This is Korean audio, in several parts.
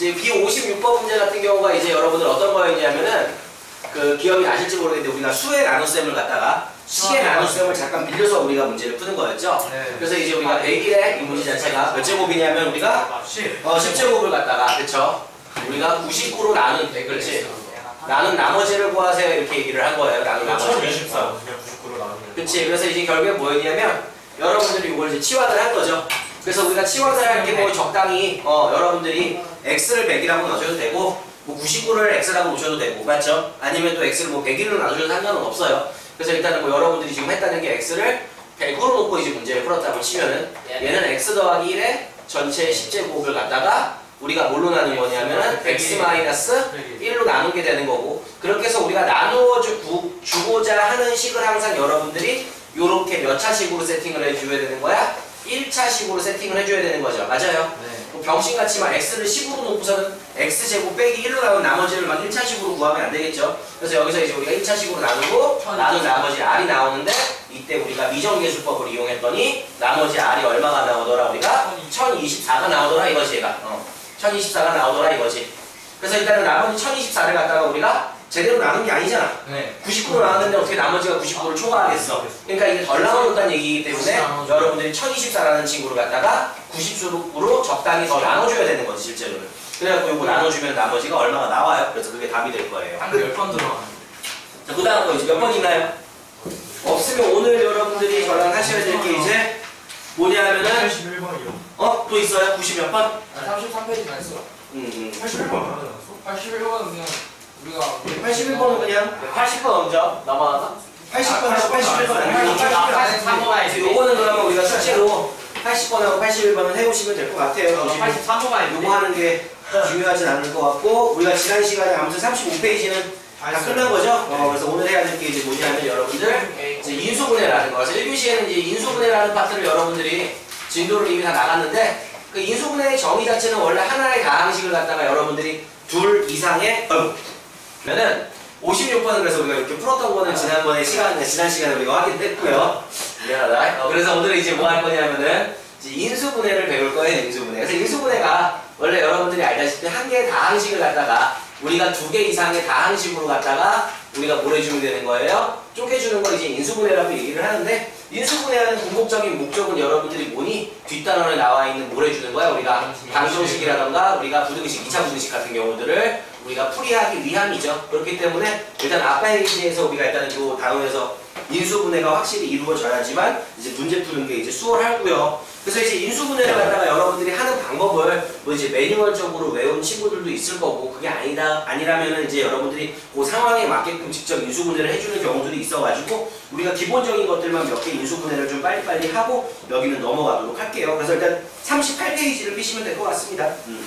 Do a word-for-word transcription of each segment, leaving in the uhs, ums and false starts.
이제 비 오십육 번 문제 같은 경우가 이제 여러분들 어떤 거였냐면은 그 기억이 나실지 모르겠는데 우리가 수의 나눗셈을 갖다가 식의 나눗셈을 잠깐 빌려서 우리가 문제를 푸는 거였죠. 네. 그래서 이제 우리가 백일의 이 문제 자체가 몇 제곱이냐면 우리가 어, 십 제곱을 갖다가 그쵸? 우리가 구십구로 나눈 그렇지? 나눈 나머지를 구하세요 이렇게 얘기를 한 거예요. 나눈 나머지를. 천이십사 그냥 구십구로 나누는. 그치. 그래서 이제 결국에 뭐였냐면 여러분들이 이걸 이제 치환을 한 거죠. 그래서 우리가 치환을 할 게 뭐 적당히 어, 여러분들이 x를 백이라고 넣으셔도 되고 뭐 구십구를 x라고 놓으셔도 되고 맞죠? 아니면 또 x를 뭐 백일로 놔주셔도 상관은 없어요. 그래서 일단은 뭐 여러분들이 지금 했다는 게 x를 백으로 놓고 이제 문제를 풀었다고 치면은 얘는 x 더하기 일의 전체 십 제곱을 갖다가 우리가 뭘로 나눈 거냐면은 x 마이너스 일로 나누게 되는 거고 그렇게 해서 우리가 나누어 주, 주고자 하는 식을 항상 여러분들이 요렇게 몇 차식으로 세팅을 해줘야 되는 거야? 일 차식으로 세팅을 해줘야 되는 거죠. 맞아요? 네. 뭐 병신같이 막 x를 십으로 놓고서는 x제곱 빼기 일로 나온 나머지를 막 일 차식으로 구하면 안 되겠죠. 그래서 여기서 이제 우리가 일 차식으로 나누고 나눈 나머지 r이 나오는데 이때 우리가 미정계수법을 이용했더니 나머지 r이 얼마가 나오더라? 우리가 천이십사가 나오더라 이거지 얘가. 어. 천이십사가 나오더라 이거지. 그래서 일단은 나머지 천이십사를 갖다가 우리가 제대로 나눈 게 아니잖아. 네. 구십구로 나눴는데 어떻게 나머지가 구십구를 초과하겠어. 그러니까 이게 덜 나눠줬다는 얘기이기 때문에 여러분들이 천이십사라는 친구를 갖다가 구십으로 적당히 더 나눠줘야 되는 거지 실제로는. 그래갖고 이거 나눠주면 나머지가 얼마가 나와요. 그래서 그게 답이 될 거예요. 한 열 번 들어가는. 자, 그 다음 거 이제 몇 번 있나요? 없으면 오늘 여러분들이 저랑 하셔야 될 게 이제 뭐냐면은 팔십일 번이요. 어? 또 있어요? 구십 몇 번? 아, 삼십삼 페이지나 했어. 음, 음. 팔십일 번 안 하지 않았어? 팔십일 번은 그냥 우리가 팔십일 번은 그냥 팔십 번 먼저 넘어가나? 팔십 번하고 팔십일 번 팔십삼 번 해야지. 요거는 그러면 우리가 실제로 팔십 번하고 팔십일 번은 해오시면 될 것 같아요. 팔십삼 번 해야지. 요거 하는 게 중요하진 않을 것 같고 우리가 지난 시간에 아무튼 삼십오 페이지는 다 끝난 거죠? 어, 그래서 오늘 해야 될 게 이제 뭐냐면 여러분들 이제 인수분해라는 거. 그래서 일 교시에는 이제 인수분해라는 파트를 여러분들이 진도를 이미 다 나갔는데 그 인수분해의 정의 자체는 원래 하나의 다항식을 갖다가 여러분들이 둘 이상의 어, 그러면은 오십육 번은 그래서 우리가 이렇게 풀었던 거는 지난번에 시간, 지난 시간에 우리가 확인했고요. 미안하다. 어, 그래서 오늘은 이제 뭐 할 거냐면은 이제 인수분해를 배울 거예요, 인수분해. 그래서 인수분해가 원래 여러분들이 알다시피 한 개의 다항식을 갖다가 우리가 두 개 이상의 다항식으로 갖다가 우리가 뭘 해주면 되는 거예요? 쪼개주는 걸 이제 인수분해라고 얘기를 하는데 인수분해하는 궁극적인 목적은 여러분들이 뭐니? 뒷단원에 나와 있는 뭘 해주는 거야? 우리가 방정식이라던가 우리가 부등식, 이 차 부등식 같은 경우들을 우리가 풀이하기 위함이죠. 그렇기 때문에 일단 앞 페이지에서 우리가 일단 이 단원에서 인수분해가 확실히 이루어져야지만 이제 문제 푸는 게 이제 수월하고요. 그래서 이제 인수분해를 갖다가 여러분들이 하는 방법을 뭐 이제 매뉴얼적으로 외운 친구들도 있을 거고 그게 아니다 아니라면은 이제 여러분들이 그 상황에 맞게끔 직접 인수분해를 해주는 경우들이 있어가지고 우리가 기본적인 것들만 몇 개 인수분해를 좀 빨리빨리 하고 여기는 넘어가도록 할게요. 그래서 일단 삼십팔 페이지를 피시면 될 것 같습니다. 음.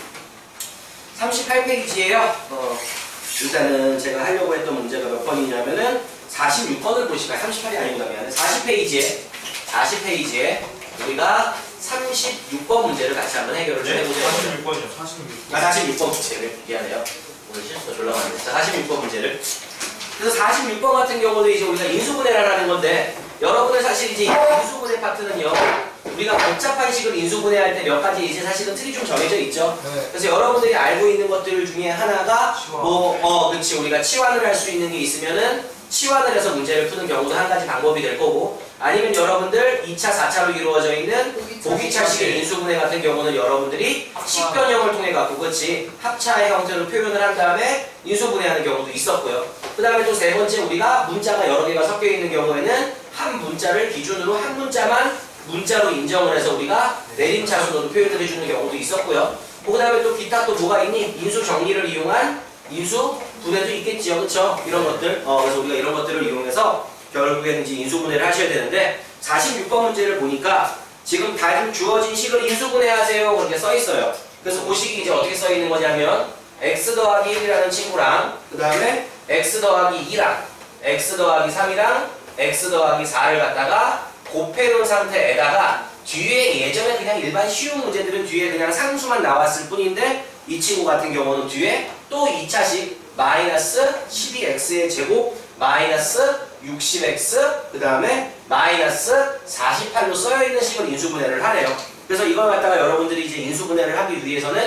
삼십팔 페이지에요. 어, 일단은 제가 하려고 했던 문제가 몇 번이냐면은 사십육 번을 보실까요? 삼십팔이 아니구나 미안해. 사십 페이지에 사십 페이지에 우리가 삼십육 번 문제를 같이 한번 해결을 좀 해보자. 사십육 번이요. 사십육 번. 아, 사십육 번 문제를 미안해요. 오늘 실수가 졸라 많네. 자, 사십육 번 문제를. 그래서 사십육 번 같은 경우도 이제 우리가 인수분해를 하는 건데 여러분들 사실 이제 인수분해 파트는요. 우리가 복잡한 식을 인수분해할 때 몇 가지 이제 사실은 틀이 좀 정해져 있죠. 네. 그래서 여러분들이 알고 있는 것들 중에 하나가 치환. 뭐, 어, 그치. 우리가 치환을 할 수 있는 게 있으면은 치환을 해서 문제를 푸는 경우도 한 가지 방법이 될 거고 아니면 여러분들 이 차, 사 차로 이루어져 있는 보기차식의 인수분해 같은 경우는 여러분들이 식변형을 통해 갖고 그치 합차의 형태로 표현을 한 다음에 인수분해하는 경우도 있었고요. 그 다음에 또 세 번째 우리가 문자가 여러 개가 섞여 있는 경우에는 한 문자를 기준으로 한 문자만 문자로 인정을 해서 우리가 내림차순으로 표현을 해주는 경우도 있었고요. 그 다음에 또 기타 또 뭐가 있니? 인수 정리를 이용한 인수 분해도 있겠지요. 그쵸? 이런 것들. 어, 그래서 우리가 이런 것들을 이용해서 결국에는 이제 인수분해를 하셔야 되는데 사십육 번 문제를 보니까 지금 다 주어진 식을 인수분해하세요. 그렇게 써 있어요. 그래서 그 식이 이제 어떻게 써 있는 거냐면 x 더하기 일이라는 친구랑 그 다음에 x 더하기 이랑 x 더하기 삼이랑 x 더하기 사를 갖다가 곱해놓은 상태에다가 뒤에 예전에 그냥 일반 쉬운 문제들은 뒤에 그냥 상수만 나왔을 뿐인데 이 친구 같은 경우는 뒤에 또 이 차식 마이너스 십이 엑스의 제곱 마이너스 육십 엑스 그 다음에 마이너스 사십팔로 써여있는 식을 인수분해를 하래요. 그래서 이걸 갖다가 여러분들이 이제 인수분해를 하기 위해서는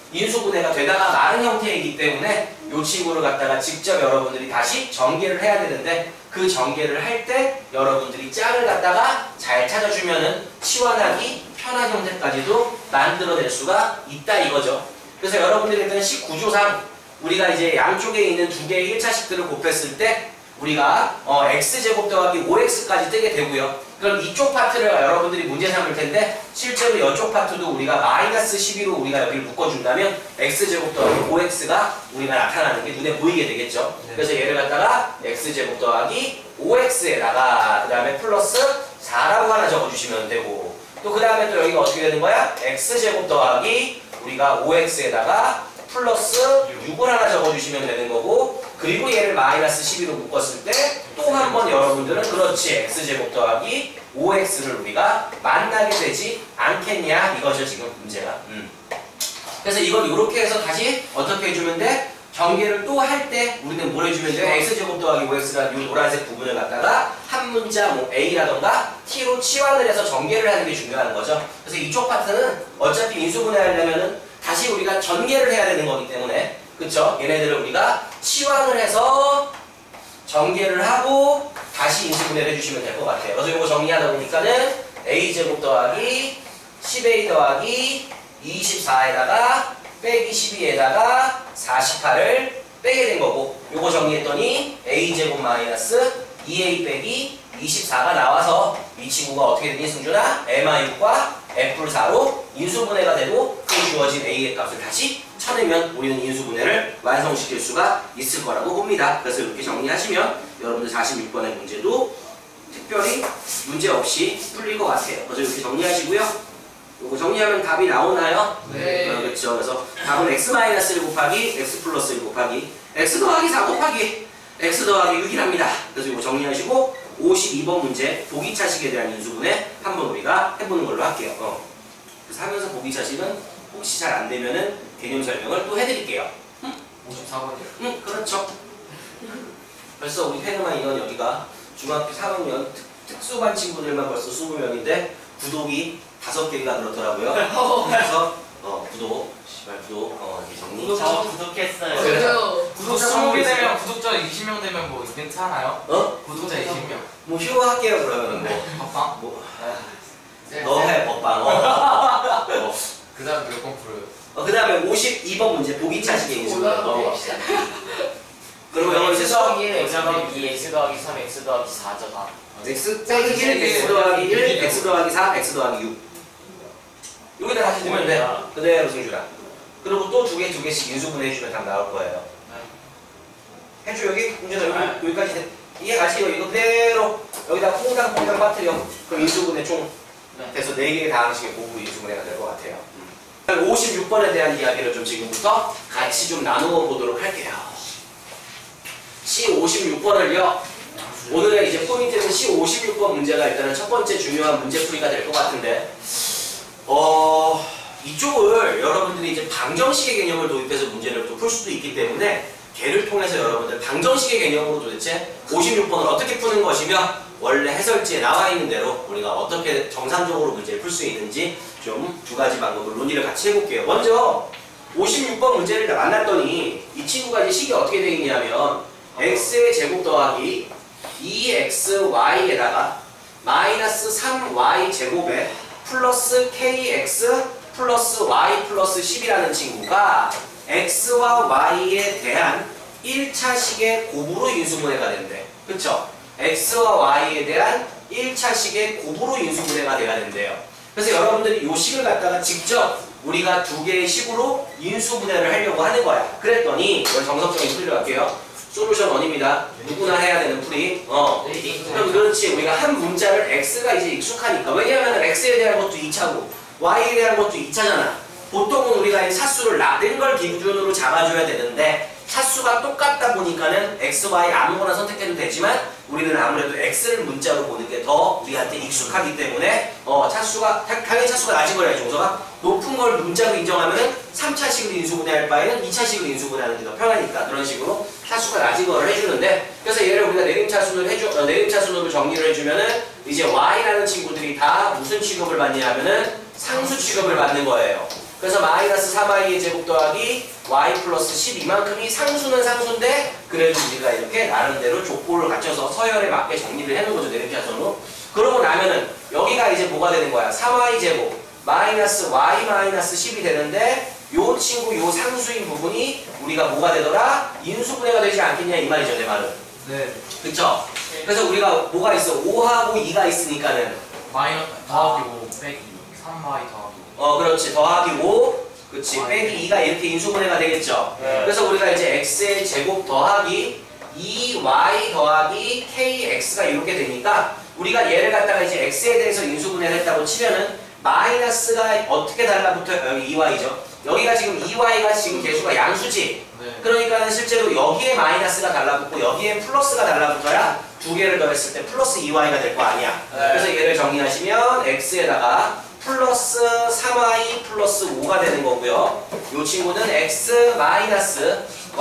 인수분해가 되다가 마른 형태이기 때문에 이 친구를 갖다가 직접 여러분들이 다시 전개를 해야 되는데 그 전개를 할 때 여러분들이 짝을 갖다가 잘 찾아주면은 치환하기 편한 형태까지도 만들어낼 수가 있다 이거죠. 그래서 여러분들이 일단 식 구조상 우리가 이제 양쪽에 있는 두 개의 일 차식들을 곱했을 때 우리가 어, x제곱 더하기 오 엑스까지 뜨게 되고요. 그럼 이쪽 파트를 여러분들이 문제 삼을 텐데 실제로 이쪽 파트도 우리가 마이너스 십이로 우리가 여기를 묶어준다면 x제곱 더하기 오 엑스가 우리가 나타나는 게 눈에 보이게 되겠죠. 네. 그래서 얘를 갖다가 x제곱 더하기 오 엑스에다가 그 다음에 플러스 사라고 하나 적어주시면 되고 또 그 다음에 또 여기가 어떻게 되는 거야? x제곱 더하기 우리가 오 엑스에다가 플러스 육을 하나 적어주시면 되는 거고 그리고 얘를 마이너스 십이로 묶었을 때 또 한 번 여러분들은 그렇지 x제곱 더하기 오 엑스를 우리가 만나게 되지 않겠냐 이거죠 지금 문제가. 음. 그래서 이걸 이렇게 해서 다시 어떻게 해주면 돼? 전개를 또 할 때 우리는 뭘 해주면 돼? x제곱 더하기 오 엑스라는 이 노란색 부분을 갖다가 한 문자 뭐 a라던가 t로 치환을 해서 전개를 하는 게 중요한 거죠. 그래서 이쪽 파트는 어차피 인수분해하려면은 다시 우리가 전개를 해야 되는 거기 때문에 그쵸? 얘네들을 우리가 치환을 해서 전개를 하고 다시 인수분해를 해주시면 될 것 같아요. 그래서 이거 정리하다 보니까는 a제곱 더하기 십 에이 더하기 이십사에다가 빼기 십이에다가 사십팔을 빼게 된 거고 요거 정리했더니 a제곱 마이너스 이 에이 빼기 이십사가 나와서 이 친구가 어떻게 되니 승준아? 엠아이과 에프 사로 인수분해가 되고 그 주어진 a의 값을 다시 쳐내면 우리는 인수분해를 완성시킬 수가 있을 거라고 봅니다. 그래서 이렇게 정리하시면 여러분들 사십육 번의 문제도 특별히 문제 없이 풀릴 것 같아요. 그래서 이렇게 정리하시고요. 요거 정리하면 답이 나오나요? 네. 어, 그렇죠. 그래서 답은 x 일 곱하기 x 플러스 일 곱하기 x 더하기 사 곱하기 x 더하기 육이랍니다. 그래서 이거 정리하시고 오십이 번 문제 보기차식에 대한 인수분해 한번 우리가 해보는 걸로 할게요. 어. 그래서 하면서 보기차식은 혹시 잘 안 되면은 개념 설명을 또 해드릴게요. 응? 오십사 번이요. 응, 그렇죠. 벌써 우리 페르만 인원 여기가 중학교 삼 학년 특, 특수반 친구들만 벌써 이십 명인데 구독이 다섯 개가 그렇더라고요. 그래서 어, 구독, 씨발 구독, 어, 이렇게 정리. 저 구독했어요. 저요. 구독자 스무 개 되면 구독자 이십 명 되면 뭐 이벤트 하나요? 어? 구독자 이십 명. 뭐 휴가 할게요 그러면 뭐. 밥방? 뭐. 네. 너 해 법방. 어. 어. 그 다음 몇 번 풀어요? 어, 그 다음에 오십이 번 문제 보기차식의 인수분해 넘어갑시다. 그리고 영어 이제 수학 일, x 더하기 이, x 더하기 삼, x 더하기 사죠 다. x 빼기 일, x 더하기 일, x 더하기 사, x 더하기 육. 여기다 다시 보면 돼. 그대로 승주라. 그리고 또 두 개, 두 개씩 인수분해 해주면 답 나올 거예요. 해줘 여기 문제는 여기, 여기까지 돼. 이해 가시죠? 이거 그대로 여기다 퐁당 퐁당 빠뜨려. 그럼 인수분해 총 돼서 네 개의 다항식의 고부 인수분해가 될 것 같아요. 음. 오십육 번에 대한 이야기를 좀 지금부터 같이 좀 나누어 보도록 할게요. 씨 오십육 번을요. 오늘의 이제 포인트는 씨 오십육 번 문제가 일단은 첫 번째 중요한 문제풀이가 될 것 같은데 어 이쪽을 여러분들이 이제 방정식의 개념을 도입해서 문제를 또 풀 수도 있기 때문에 걔를 통해서 여러분들 방정식의 개념으로 도대체 오십육 번을 어떻게 푸는 것이며 원래 해설지에 나와 있는 대로 우리가 어떻게 정상적으로 문제를 풀 수 있는지 좀 두 가지 방법을 논의를 같이 해볼게요. 먼저 오십육 번 문제를 만났더니 이 친구가 이제 식이 어떻게 되어 있냐면 x의 제곱 더하기 이 엑스 와이에다가 마이너스 삼 와이 제곱에 플러스 케이엑스 플러스 y 플러스 십이라는 친구가 x와 y에 대한 일 차식의 곱으로 인수분해가 된대. 그쵸? x와 y에 대한 일 차식의 곱으로 인수분해가 돼야 된대요. 그래서 여러분들이 이 식을 갖다가 직접 우리가 두 개의 식으로 인수분해를 하려고 하는 거야. 그랬더니 이걸 정석적인 풀이로 할게요. 솔루션 원입니다. 누구나 해야 되는 풀이. 어. 그럼 그렇지. 우리가 한 문자를 x가 이제 익숙하니까. 왜냐하면 x에 대한 것도 이 차고 y에 대한 것도 이 차잖아. 보통은 우리가 이 차수를 낮은 걸 기준으로 잡아줘야 되는데 차수가 똑같다 보니까는 x, y 아무거나 선택해도 되지만 우리는 아무래도 x를 문자로 보는 게 더 우리한테 익숙하기 때문에 어 차수가 당연히 차수가 낮은 거야 종서가 높은 걸 문자로 인정하면은 삼 차식으로 인수분해할 바에는 이 차식으로 인수분해하는 게 더 편하니까 그런 식으로 차수가 낮은 거를 해주는데 그래서 얘를 우리가 내림차순으로 해주 어, 내림차순으로 정리를 해주면은 이제 y라는 친구들이 다 무슨 취급을 받냐 하면은 상수 취급을 받는 거예요. 그래서 마이너스 삼 와이의 제곱 더하기 y 플러스 십 이만큼이 상수는 상수인데 그래도 우리가 이렇게 나름대로 족보를 갖춰서 서열에 맞게 정리를 해놓은 거죠. 내리피아선으로. 그러고 나면은 여기가 이제 뭐가 되는 거야? 삼 와이 제곱 마이너스 y 마이너스 십이 되는데 요 친구 요 상수인 부분이 우리가 뭐가 되더라? 인수분해가 되지 않겠냐 이 말이죠. 내 말은. 네. 그쵸? 그래서 우리가 뭐가 있어? 오하고 이가 있으니까는 마이너스 더하기 오 빼기 삼 와이 더하기 어 그렇지 더하기 오 그치 아, 빼기 이가 이렇게 인수분해가 되겠죠. 네. 그래서 우리가 이제 x의 제곱 더하기 이 와이 더하기 kx가 이렇게 되니까 우리가 얘를 갖다가 이제 x에 대해서 인수분해를 했다고 치면은 마이너스가 어떻게 달라붙어요? 여기 이 와이죠. 여기가 지금 이 와이가 지금 개수가 양수지. 네. 그러니까는 실제로 여기에 마이너스가 달라붙고 여기에 플러스가 달라붙어야 두 개를 더했을 때 플러스 이 와이가 될 거 아니야. 네. 그래서 얘를 정리하시면 x에다가 플러스 삼 와이 플러스 오가 되는 거고요. 이 친구는 x 마이너스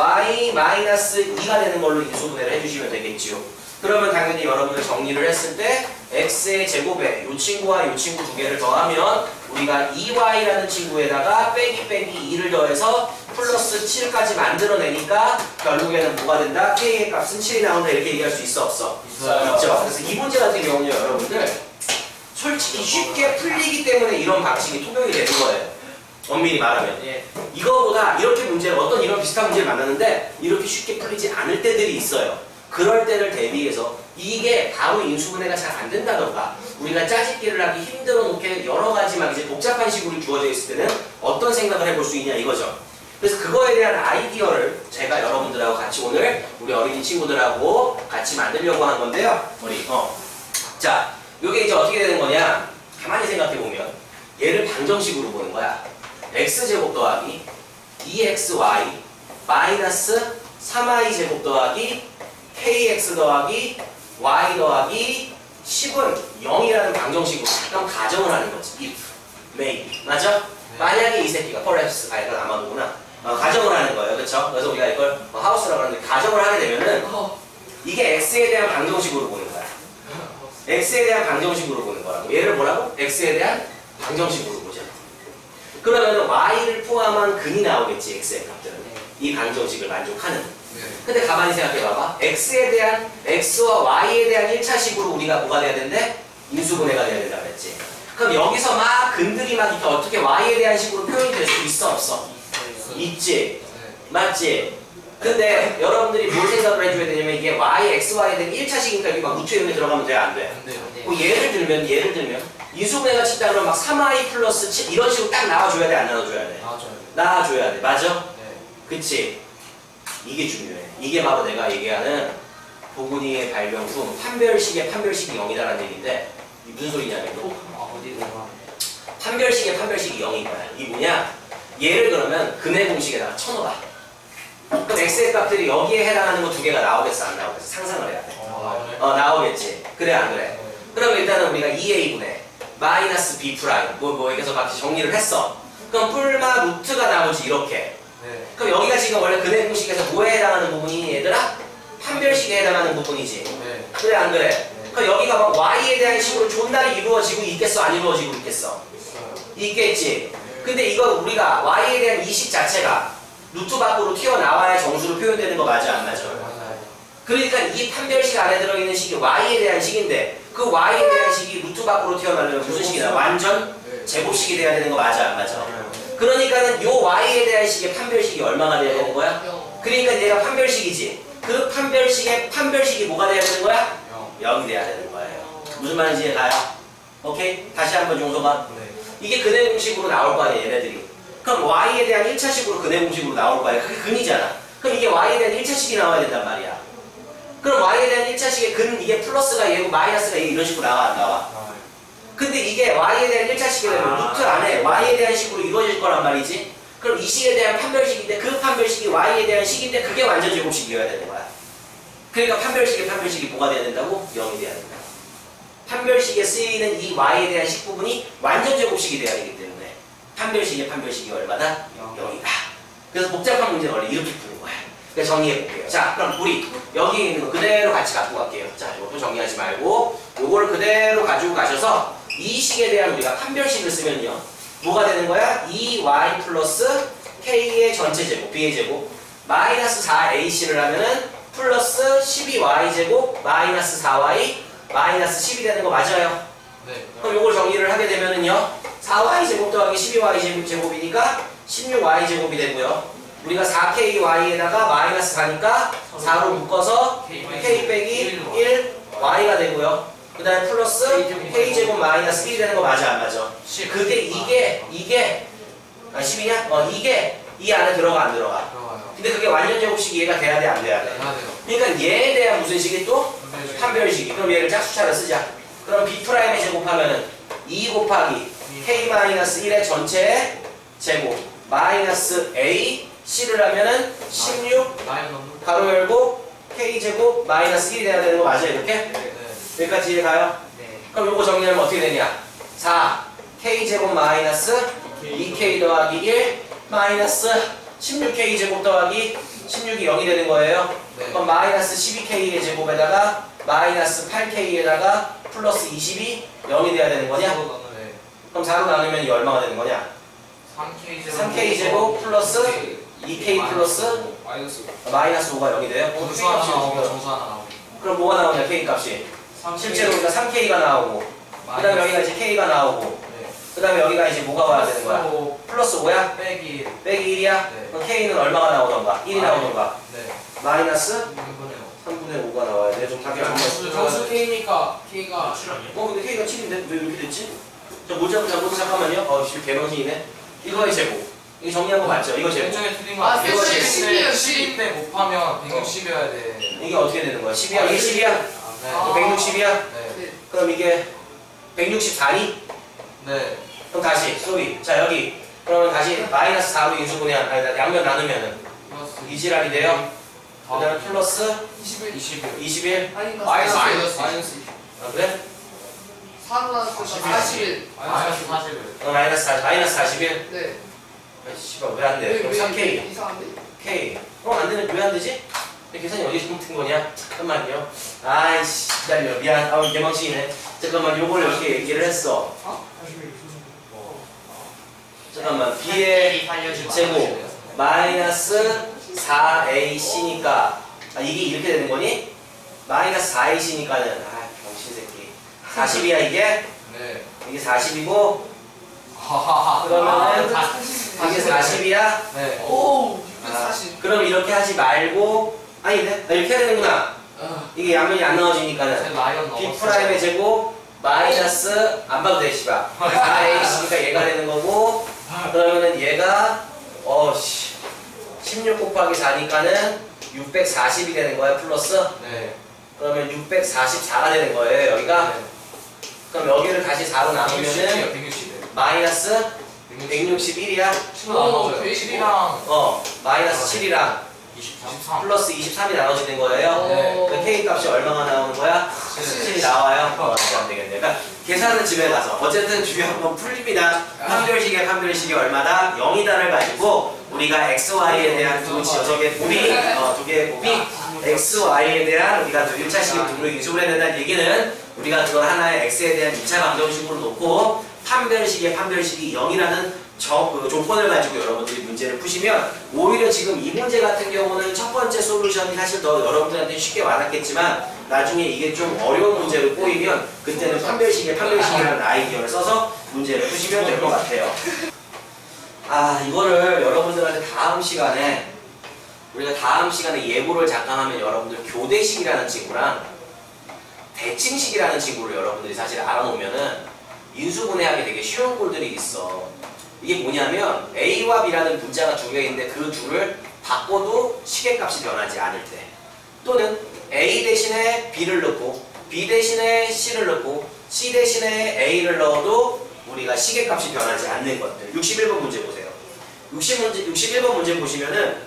y 마이너스 이가 되는 걸로 인수분해를 해주시면 되겠지요. 그러면 당연히 여러분들 정리를 했을 때 x의 제곱에 이 친구와 이 친구 두 개를 더하면 우리가 이 와이라는 친구에다가 빼기 빼기 이를 더해서 플러스 칠까지 만들어내니까 결국에는 뭐가 된다? k의 값은 칠이 나온다 이렇게 얘기할 수 있어 없어? 있어요. 있죠. 그래서 이 문제 같은 경우는 여러분들 솔직히 쉽게 풀리기 때문에 이런 방식이 통용이 되는 거예요. 엄밀히 말하면. 예. 이거보다 이렇게 문제를 어떤 이런 비슷한 문제를 만났는데 이렇게 쉽게 풀리지 않을 때들이 있어요. 그럴 때를 대비해서 이게 바로 인수분해가 잘 안 된다던가 우리가 짜집기를 하기 힘들어 놓게 여러 가지 막 이제 복잡한 식으로 주어져 있을 때는 어떤 생각을 해볼 수 있냐 이거죠. 그래서 그거에 대한 아이디어를 제가 여러분들하고 같이 오늘 우리 어린이 친구들하고 같이 만들려고 하는 건데요. 우리 어. 자, 이게 이제 어떻게 되는 거냐? 가만히 생각해 보면 얘를 방정식으로 보는 거야. x제곱 더하기 이 엑스 와이 마이너스 삼 와이 제곱 더하기 kx 더하기 y 더하기 십은 영이라는 방정식으로 잠깐 가정을 하는 거지. if, maybe. 맞죠? 네. 만약에 이 새끼가 perhaps, 아 이건 아마도구나. 어, 가정을 하는 거예요. 그렇죠? 그래서 우리가 이걸 어, 하우스라고 하는데 가정을 하게 되면은 이게 x에 대한 방정식으로 보는 거야. x에 대한 방정식으로 보는 거라고. 얘를 뭐라고? x에 대한 방정식으로 보자. 그러면 y를 포함한 근이 나오겠지. x의 값들은. 이 방정식을 만족하는. 근데 가만히 생각해봐봐. x에 대한 x와 y에 대한 일 차식으로 우리가 뭐가 돼야 된대? 인수분해가 돼야 된다 그랬지. 그럼 여기서 막 근들이 막 이렇게 어떻게 y에 대한 식으로 표현이 될 수 있어 없어? 있지. 맞지? 근데 여러분들이 뭘 생각을 해줘야 되냐면 이게 y, xy에 대한 일 차식이니까 여기 막 우투 이런 게 들어가면 돼? 안 돼? 안 돼요. 뭐 예를 들면 예를 들면 인수분해가 친다 그러면 막 삼 와이 플러스 칠 이런 식으로 딱 나와줘야 돼? 안 나와줘야 돼? 나와줘야 돼. 나와줘야 돼. 맞아? 네. 그치? 이게 중요해. 이게 바로 내가 얘기하는 보구니의 발명품 판별식의 판별식이 영이다라는 얘기인데 이게 무슨 소리냐면 아 어디 내가 판별식의 판별식이 영인 거야. 이게 뭐냐? 얘를 그러면 근해 공식에다가 쳐넣어봐. 그럼 x의 값들이 여기에 해당하는 거 두 개가 나오겠어 안 나오겠어? 상상을 해야 돼. 어, 네. 어 나오겠지. 그래 안 그래? 그러면 일단은 우리가 이 에이분의 마이너스 b 프라임 뭐 뭐 여기서 막 정리를 했어. 그럼 뿔마 루트가 나오지 이렇게. 네. 그럼 여기가 지금 원래 근해 공식에서 뭐에 해당하는 부분이니 얘들아? 판별식에 해당하는 부분이지. 네. 그래 안 그래? 네. 그럼 여기가 막 y에 대한 식으로 존날이 이루어지고 있겠어 안 이루어지고 있겠어? 있어요. 있겠지. 근데 이거 우리가 y에 대한 이 식 자체가 루트 밖으로 튀어나와야 정수로 표현되는 거 맞아 안 맞아? 맞아요. 그러니까 이 판별식 안에 들어있는 식이 y에 대한 식인데 그 y에 대한 식이 루트 밖으로 튀어나오려면 무슨 식이다? 완전 네. 제곱식이 돼야 되는 거 맞아 안 맞아? 맞아요. 그러니까는 요 y에 대한 식의 판별식이 얼마가 돼야 되는 거야? 그러니까 얘가 판별식이지. 그 판별식의 판별식이 뭐가 돼야 되는 거야? 영. 영이 돼야 되는 거예요. 무슨 말인지 가요? 오케이? 다시 한번 종소가. 네. 이게 근해 공식으로 나올 거 아니야 얘네들이. 그럼 y에 대한 일 차식으로 근해 공식으로 나올 거 아니야. 그게 근이잖아. 그럼 이게 y에 대한 일 차식이 나와야 된단 말이야. 그럼 y에 대한 일 차식의 근 이게 플러스가 얘고 마이너스가 얘 이런 식으로 나와 안 나와? 나와요. 근데 이게 y에 대한 일 차식이 되면 아. 루트 안에 y에 대한 식으로 이루어질 거란 말이지. 그럼 이 식에 대한 판별식인데 그 판별식이 y에 대한 식인데 그게 완전 제곱식이어야 되는 거야. 그러니까 판별식의 판별식이 뭐가 돼야 된다고? 영이 돼야 된다. 판별식에 쓰이는 이 y에 대한 식 부분이 완전 제곱식이 돼야 되기 때문에 판별식의 판별식이 얼마다? 영이다. 그래서 복잡한 문제는 원래 이렇게 푸는 거야. 그래서 정리해 볼게요. 자, 그럼 우리 여기 있는 거 그대로 같이 갖고 갈게요. 자, 이것도 정리하지 말고 요거를 그대로 가지고 가셔서 이 식에 대한 우리가 판별식을 쓰면요. 뭐가 되는 거야? 이 와이 플러스 K의 전체 제곱, B의 제곱 마이너스 사 에이씨를 하면은 플러스 십이 와이 제곱 마이너스 사 와이 마이너스 십이 되는 거 맞아요? 네. 그럼 요걸 정리를 하게 되면은요 사 와이 제곱 더하기 십이 와이 제곱이니까 십육 와이 제곱이 되고요 우리가 사 케이 와이에다가 마이너스 사니까 사로 묶어서 K 빼기 일 와이가 되고요 그 다음에 플러스 K 제곱 마이너스 일이 되는 거 맞아 안 맞아? 그게 이게 이게 아 십이냐? 어 이게 이 안에 들어가 안 들어가? 들어가요. 근데 그게 완전 제곱식 이해가 돼야 돼 안 돼야 돼? 해야 돼요. 그러니까 얘에 대한 무슨 식이 또? 판별식이. 판별식이. 그럼 얘를 짝수차로 쓰자. 그럼 B'에 제곱하면은 이 곱하기 K-일의 전체 제곱 마이너스 A C를 하면은 십육 라인 넘는. 가로 열고 K 제곱 마이너스 일이 돼야 되는 거 맞아요 이렇게? 네. 여기까지 이해 가요? 네. 그럼 요거 정리하면 어떻게 되냐? 사 K 제곱 마이너스 이 케이 더하기 일 마이너스 십육 케이 제곱 더하기 십육이 영이 되는 거예요. 네. 그럼 마이너스 십이 케이의 제곱에다가 마이너스 팔 케이에다가 플러스 이십이 영이 돼야 되는 거냐? 네. 그럼 사로 나누면 이 얼마가 되는 거냐? 삼 케이 제곱. 삼 케이 제곱 플러스 이 케이 플러스 마이너스. 마이너스 오가 영이 돼요? 어, 정수 K 하나 값이 나오고 어떻게 정수 하나 나오고. 그럼 뭐가 나오냐 K 값이? 실제로 우리가 삼 케이가 나오고 그 다음에 여기가 이제 K가 나오고 네. 그 다음에 여기가 이제 뭐가 와야 되는 거야? 오 플러스 오야? 빼기. 빼기 일이야? 네. 그럼 K는 얼마가 나오던가? 일이 나오던가? 네. 마이너스 삼분의 오. 삼분의 오가 나와야 돼. 좀 답이 안 맞아. 정수 K니까 K가 어 근데 K가 칠인데 왜 이렇게 됐지? 자 모자 잡고 잠깐만요. 어 씨 개명신이네. 이거의 제곱. 이거 정리한 거 맞죠? 이거 제곱. 왼쪽에 틀린 거 아, 같아요. 셋째 십인데 십이에요, 십인데 곱하면 백육십이어야 돼. 이게 어떻게 되는 거야? 십이야? 이게 십이야? 네. 아. 백육십이야? 네. 그럼 이게 백육십사니? 네. 그럼 다시 소리. 자 여기 그러면 다시 마이너스 사로 인수분해한 아니 양면 나누면은 플러스 이지랄이 돼요. 그 다음에 플러스 이십일 이십일. 이십일. 아니 마이너스 마이너스 마이너스. 아 그래? 사로 나왔으니까 사십일 마이너스 사십일. 어, 마이너스 사 마이너스 사십일. 네 아 씨발 왜 안 돼? 그럼 삼 케이. 이상한데? K. 어, 안 되는 왜 안 되지? 이 계산이 어디서 뭉튼 거냐? 잠깐만요. 아이씨, 기다려. 미안. 아, 개망신이네. 잠깐만, 요걸 이렇게 얘기를 했어. 어? 잠깐만, B의 제곱 마이너스 사 에이씨니까 아, 이게 이렇게 되는 거니? 마이너스 사 에이씨니까는 아, 병신 새끼. 사십이야 이게? 네. 이게 사십이고 하하하. 그러면은 아, 이게 사십이야? 네. 오 아, 육백사십 그럼 이렇게 하지 말고 아닌데? 나 이렇게 해야 되는구나. 아, 이게 양면이 안 나눠지니까는 제 라이언 B 넘었어요. 프라임의 제곱 마이너스 안 봐도 돼 씨발 사 에이씨니까 얘가 되는 거고 그러면은 얘가 어씨 십육 곱하기 사니까는 육백사십이 되는 거야 플러스 네. 그러면 육백사십사가 되는 거예요 여기가 네. 그럼 여기를 다시 사로 나누면은 백육십이에요. 마이너스 백육십. 백육십일이야 칠로 나눠져요. 오, 칠이랑 어 마이너스 칠이랑 이십삼. 플러스 이십삼이 나눠지는 거예요 네. 그 K 값이 얼마가 나오는 거야? 십칠이 나와요? 어, 이제 안 되겠네. 그러니까 계산은 집에 가서. 어쨌든 중요한 건 풀립니다. 판별식의 판별식이 얼마다? 영이다를 가지고 우리가 엑스 와이에 대한 두 저게 곱이, 어, 두 개의 곱이 엑스 와이에 대한 우리가 일 차식의 부로 인수를 해야 된다는 얘기는 우리가 그걸 하나의 X에 대한 이 차 방정식으로 놓고 판별식의 판별식이 영이라는 저, 그 조건을 가지고 여러분들이 문제를 푸시면 오히려 지금 이 문제 같은 경우는 첫 번째 솔루션이 사실 더 여러분들한테 쉽게 와닿겠지만 나중에 이게 좀 어려운 문제로 꼬이면 그때는 판별식의 판별식이라는 아이디어를 써서 문제를 푸시면 될 것 같아요. 아 이거를 여러분들한테 다음 시간에 우리가 다음 시간에 예고를 잠깐 하면 여러분들 교대식이라는 친구랑 대칭식이라는 친구를 여러분들이 사실 알아놓으면은 인수분해하기 되게 쉬운 꼴들이 있어. 이게 뭐냐면 A와 B라는 분자가 두 개 있는데 그 둘을 바꿔도 시계값이 변하지 않을 때 또는 A 대신에 B를 넣고 B 대신에 C를 넣고 C 대신에 A를 넣어도 우리가 시계값이 변하지 않는 것들. 육십일 번 문제 보세요. 육십 문제, 육십일 번 문제 보시면은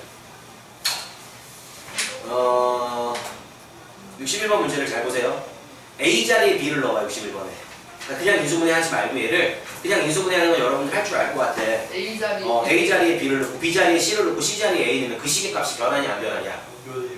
어, 육십일 번 문제를 잘 보세요. A 자리에 B를 넣어봐 육십일 번에. 그냥 인수분해 하지 말고 얘를 그냥 인수분해하는 건 여러분들 할 줄 알 것 같아. A 자리 어, A 자리에 B를 넣고 B 자리에 C를 넣고 C 자리에 A 넣으면 그 시계값이 변하냐 안 변하냐? 요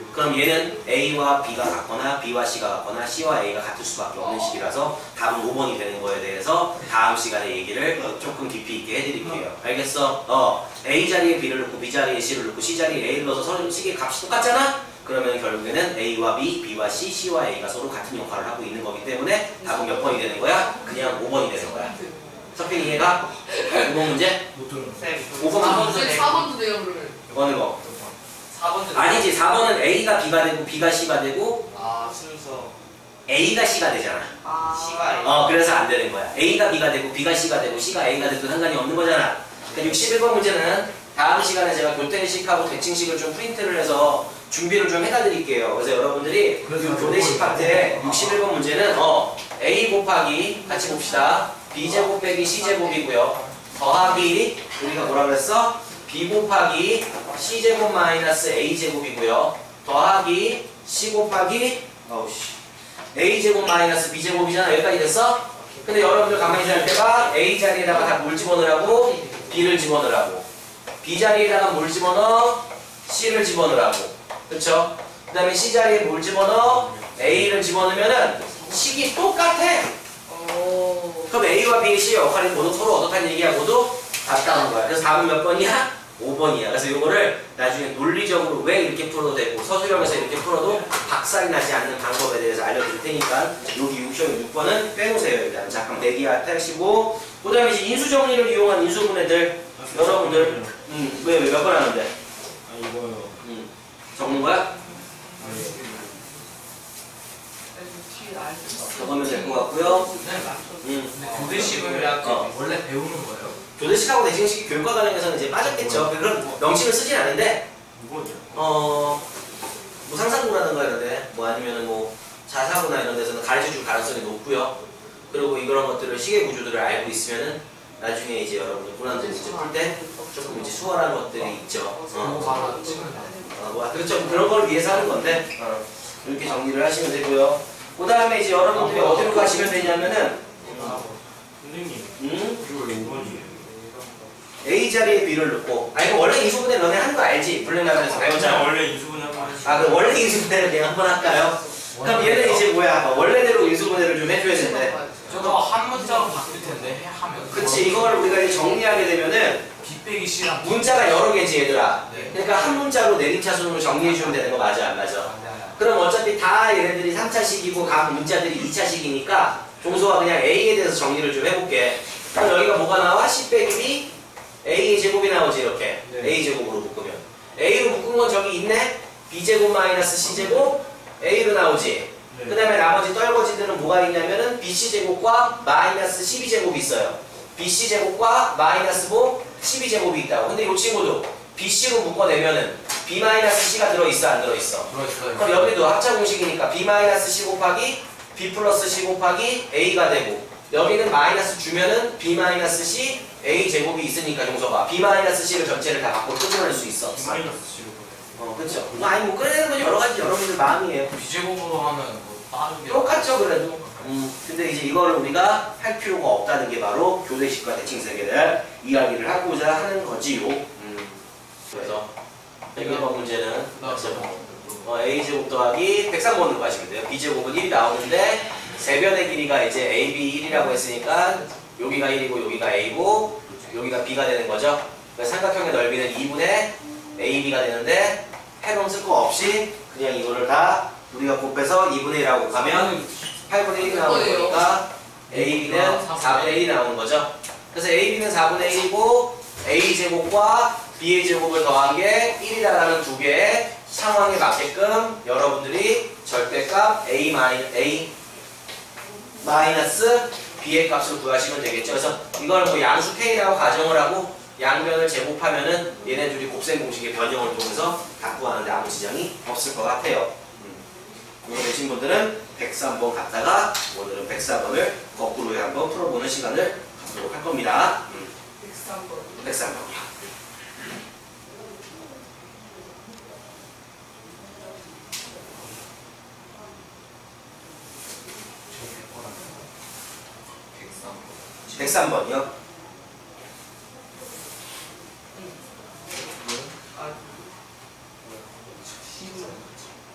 그럼 얘는 A와 B가 같거나 B와 C가 같거나 C와 A가 같을 수밖에 없는 식이라서 답은 오 번이 되는 거에 대해서 다음 시간에 얘기를 조금 깊이 있게 해드릴게요. 알겠어? 어, A 자리에 B를 넣고 B 자리에 C를 넣고 C 자리에 A를 넣어서 서로 식의 값이 똑같잖아? 그러면 결국에는 A와 B, B와 C, C와 A가 서로 같은 역할을 하고 있는 거기 때문에 답은 몇 번이 되는 거야? 그냥 오 번이 되는 거야. 서핑 이해가? 오 번 문제? 못 들어. 오 번 문제. 이제 사 번도 돼요 그러면. 어느 거? 사 번째. 아니지, 사 번은 A가 B가 되고 B가 C가 되고 아 순서. A가 C가 되잖아. 아. C가 A. 어, 그래서 안 되는 거야. A가 B가 되고 B가 C가 되고 C가 A가 돼도 상관이 없는 거잖아. 그러니까 육십일 번 문제는 다음 시간에 제가 교대식하고 대칭식을 좀 프린트를 해서 준비를 좀 해다 드릴게요. 그래서 여러분들이 이 교대식 파트에 육십일 번 문제는 어, A 곱하기 같이 봅시다. B제곱 빼기 C제곱이고요. 더하기 우리가 뭐라 그랬어? B 곱하기 C제곱 마이너스 A제곱이고요. 더하기 C 곱하기 어우씨 A제곱 마이너스 B제곱이잖아. 여기까지 됐어? 근데 여러분들 가만히 잘 때가 A 자리에다가 다 뭘 집어넣으라고? B를 집어넣으라고. B 자리에다가 뭘 집어넣어? C를 집어넣으라고. 그쵸? 그 다음에 C 자리에 뭘 집어넣어? A를 집어넣으면은 식이 똑같아. 오. 그럼 A와 B의 C의 역할이 모두 서로 어떻다는 얘기야? 모두 같다는 거야. 그래서 답은 몇 번이야? 오 번이야. 그래서 이거를 나중에 논리적으로 왜 이렇게 풀어도 되고 서술형에서 이렇게 풀어도 박살이 나지 않는 방법에 대해서 알려드릴 테니까 여기 육 번은 빼놓으세요. 일단 잠깐 대기하시고 그 다음에 이제 인수정리를 이용한 인수분해들 여러분들 음, 왜, 왜 몇 번 하는데? 아 이거요. 음, 적는 거야? 아니. 적으면 될 것 같고요. 음. 교대식을 어. 원래 배우는 거예요? 교대식하고 대칭식이 교육과 과정에서는 이제 빠졌겠죠. 그런 명칭을 쓰진 않은데 이거죠. 어, 뭐 상상고라든가 이런데 뭐 아니면은 뭐 자사고나 이런 데서는 가르쳐줄 가능성이 높고요. 그리고 이런 것들을 시계 구조들을 알고 있으면은 나중에 이제 여러분들 고난도 문제 풀 때 조금 이제 수월한 것들이 있죠. 어, 어, 뭐 그렇죠. 그런 걸 위해서 하는 건데 어, 이렇게 정리를 하시면 되고요. 그 다음에 이제 여러분들이 어디로 가시면 되냐면은 선생님. 음? 이거 오 번이에요. A 자리에 B를 넣고 아 이거 원래 인수분해 너네 하는 거 알지? 블랙라벨에서 배웠잖아. 원래 인수분해 한번 하시죠. 아 그럼 원래 인수분해를 그냥 한번 할까요? 그럼 얘는 이제 뭐야? 원래대로 인수분해를 좀 해줘야 된대. 저거 한 문자로 바뀔 텐데 하면. 그치, 이걸 우리가 이제 정리하게 되면은 B 빼기 C랑 문자가 여러 개지 얘들아. 네. 그러니까 한 문자로 내림차순으로 정리해주면 되는 거 맞아 안 맞아? 그럼 어차피 다 얘네들이 삼 차식이고 각 문자들이 이 차식이니까 종소가 그냥 A에 대해서 정리를 좀 해볼게. 그럼 여기가 뭐가 나와? C 빼기 B A의 제곱이 나오지 이렇게. 네. A 제곱으로 묶으면 A로 묶은 건 저기 있네? B 제곱 마이너스 C 제곱 A로 나오지. 네. 그 다음에 나머지 떨거지들은 뭐가 있냐면은 비씨 제곱과 마이너스 십이 제곱이 있어요. 비씨 제곱과 마이너스 뭐 십이 제곱이 있다고. 근데 이 친구도 비씨로 묶어내면은 B 마이너스 C가 들어있어 안 들어있어? 들어있어요. 그럼 여기도 합차 공식이니까 B 마이너스 C 곱하기 B 플러스 C 곱하기 A가 되고 여기는 마이너스 주면은 B 마이너스 C A 제곱이 있으니까 용서가 B 마이너스 C를 전체를 다 갖고 끄집어낼 수 있어. 마이너스 C로 어 그렇죠. 아니 뭐 꺼내는 건 여러 가지 여러분들 마음이에요. B제곱으로 하면 뭐 다른 게 똑같죠 그래도. 음, 근데 이제 이걸 우리가 할 필요가 없다는 게 바로 교대식과 대칭세계에 대한 이야기를 하고자 하는 거지요. 음. 그래서 일 번 문제는 어, A제곱 더하기 백삼 번으로 가시면 돼요. B제곱은 일이 나오는데 세변의 길이가 이제 A, B 일이라고 했으니까 여기가 일이고 여기가 A고 여기가 B가 되는 거죠. 그래서 삼각형의 넓이는 이분의 A, B가 되는데 해놓은 쓸 거 없이 그냥 이거를 다 우리가 곱해서 이분의 일하고 가면 팔분의 일이 나오는 거니까 A, B는 사분의 일이 나오는 거죠. 그래서 A, B는 사분의 일이고 A제곱과 B의 제곱을 더한 게 일이다라는 두 개의 상황에 맞게끔 여러분들이 절대값 A, A 마이너스 B의 값을 구하시면 되겠죠. 그래서 이걸 뭐 양수 K라고 가정을 하고 양변을 제곱하면은 얘네 둘이 곱셈 공식의 변형을 통해서 다 구하는데 아무 지장이 없을 것 같아요. 음. 이거 되신 분들은 백삼 번 갔다가 오늘은 백사 번을 거꾸로 한번 풀어보는 시간을 갖도록 할 겁니다. 음. 백삼 번. 백삼 번이요. 백삼 번이요. 아.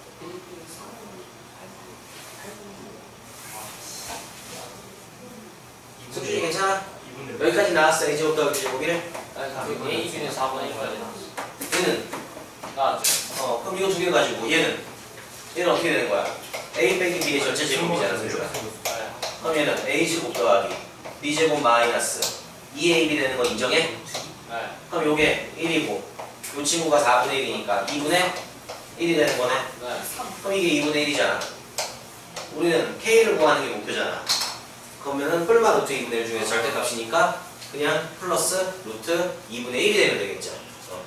괜찮아? 이분들 여기까지 나왔어. a 제곱 더하기 b 제곱이래. A 균의 사 분의 일까지 얘는 나왔죠. 어 그럼 이거 두 개 가지고 얘는 얘는 어떻게 되는 거야? a 빼기 b의 전체 제곱이잖아. 그죠? 그럼 얘는 a 제곱 더하기 b 제곱 마이너스 이 에이 비 되는 거 인정해? 네. 그럼 요게 일이고 요 친구가 사분의 일이니까 이분의 일이 되는 거네. 네. 그럼 이게 이분의 일이잖아. 우리는 k를 구하는 게 목표잖아. 그러면은 뿔마 루트 이분의 일 중에 절대값이니까 그냥 플러스 루트 이분의 일이 되면 되겠죠. 어.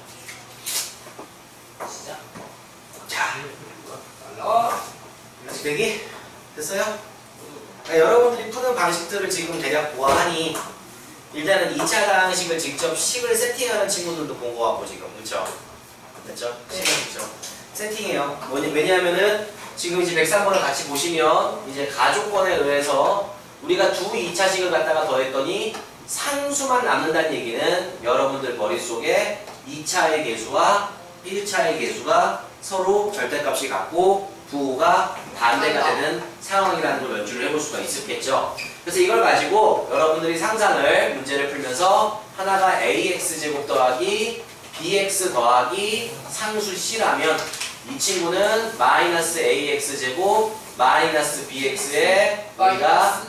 시작. 자, 아직 되기? 됐어요? 아, 여러분들이 푸는 방식들을 지금 대략 보아하니 일단은 이 차 방식을 직접 식을 세팅하는 친구들도 본 것 같고 지금 그렇죠? 됐죠? 식을 직접 세팅해요. 뭐냐, 왜냐하면은 지금 이제 백삼 번을 같이 보시면 이제 가족권에 의해서 우리가 두 이 차식을 갖다가 더했더니 상수만 남는다는 얘기는 여러분들 머릿속에 이 차의 개수와 일 차의 개수가 서로 절대값이 같고 부호가 반대가 되는 상황이라는 걸 연출을 해볼 수가 있었겠죠. 그래서 이걸 가지고 여러분들이 상상을 문제를 풀면서 하나가 에이엑스제곱 더하기 비엑스 더하기 상수 C라면 이 친구는 마이너스 에이엑스제곱 마이너스 비엑스에 우리가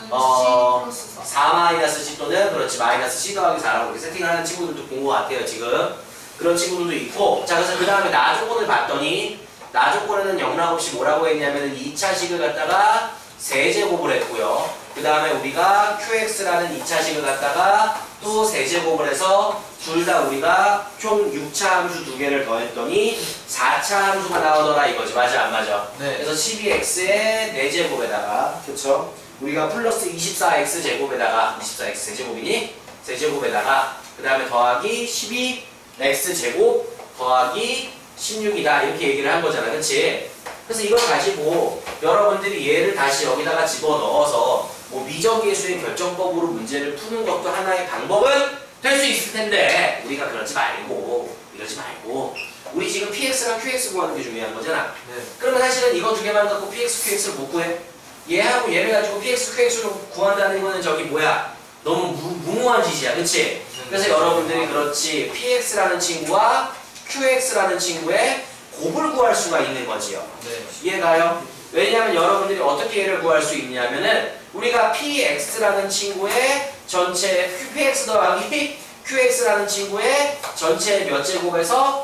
어 사 마이너스 C 또는 그렇지 마이너스 C 더하기 사라고 이렇게 세팅하는 친구들도 본 것 같아요. 지금 그런 친구들도 있고 자 그래서 그 다음에 나 조건을 봤더니 나 조건에는 영락없이 뭐라고 했냐면 이 차식을 갖다가 세제곱을 했고요. 그 다음에 우리가 큐엑스라는 이 차식을 갖다가 또 세제곱을 해서 둘 다 우리가 총 육 차 함수 두 개를 더했더니 사 차 함수가 나오더라 이거지. 맞아 안 맞아? 네. 그래서 십이 엑스의 네 제곱에다가 그쵸? 우리가 플러스 이십사 엑스 제곱에다가 이십사 엑스 세제곱이니? 세제곱에다가 그 다음에 더하기 십이 엑스 제곱 더하기 십육이다 이렇게 얘기를 한 거잖아. 그치? 그래서 이걸 가지고 여러분들이 얘를 다시 여기다가 집어넣어서 뭐 미정계수의 결정법으로 문제를 푸는 것도 하나의 방법은 될 수 있을 텐데 우리가 그러지 말고 이러지 말고 우리 지금 피엑스랑 큐엑스 구하는 게 중요한 거잖아. 네. 그러면 사실은 이거 두 개만 갖고 피엑스, 큐엑스를 못 구해. 얘하고 얘를 가지고 피엑스, 큐엑스를 구한다는 거는 저기 뭐야 너무 무, 무모한 짓이야. 그치? 그래서 여러분들이 그렇지 피엑스라는 친구와 큐엑스라는 친구의 곱을 구할 수가 있는 거지요. 네. 이해가요? 왜냐하면 여러분들이 어떻게 얘를 구할 수 있냐면은 우리가 px라는 친구의 전체 px 더하기 qx라는 친구의 전체 몇 제곱에서